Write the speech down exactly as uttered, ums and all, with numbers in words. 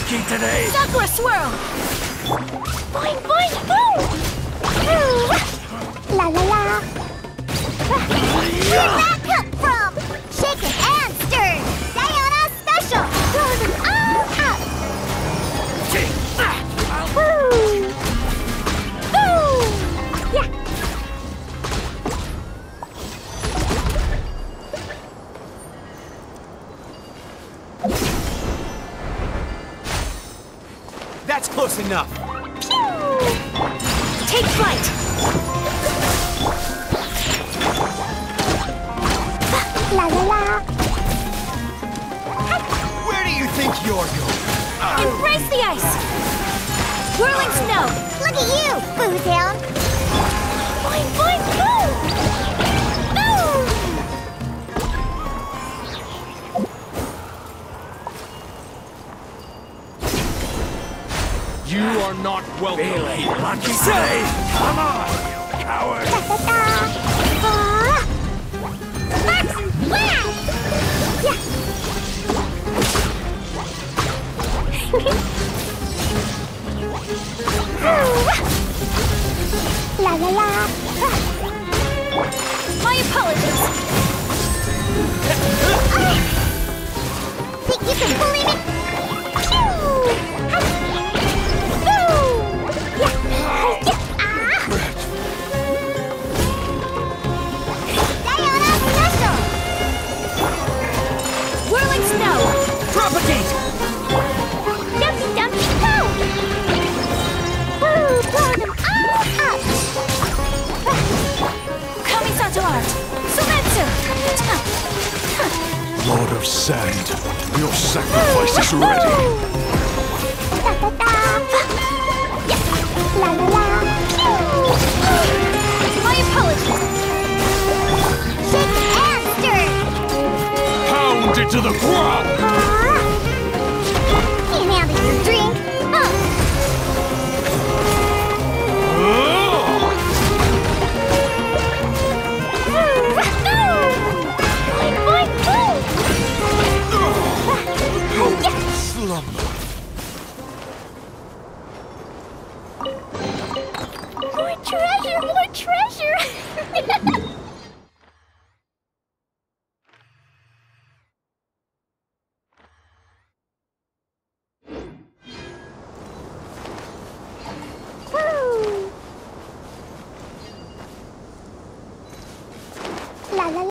lucky today. Sakura swirl. Boing boing boom. La la la. Where'd that come from? Shaken and stirred. Diana special. Throw them all up. Woo. Woo. Yeah. That's close enough. Pew! Take flight. La la la. Where do you think you're going? Embrace the ice. Whirling snow. Look at you, Boo Town. Boing boing boom. Boom. You are not welcome. Really lucky today. Come on, you coward. Da da da. Ah. Max, wow. Yeah. La la la. My apologies. Ah. Think you can bully me? Pew. Boo. Yeah. Yeah. Ah. Diana special. Whirling snow. Propagate. Dumpy dumpy go. Woo. Blow them all up. Kamisato art. Sumetsu. Lord of Sand, your sacrifice is ready. Da da da. Yeah. La la la. Pew. My apologies. Shake and stir. Pound it to the ground!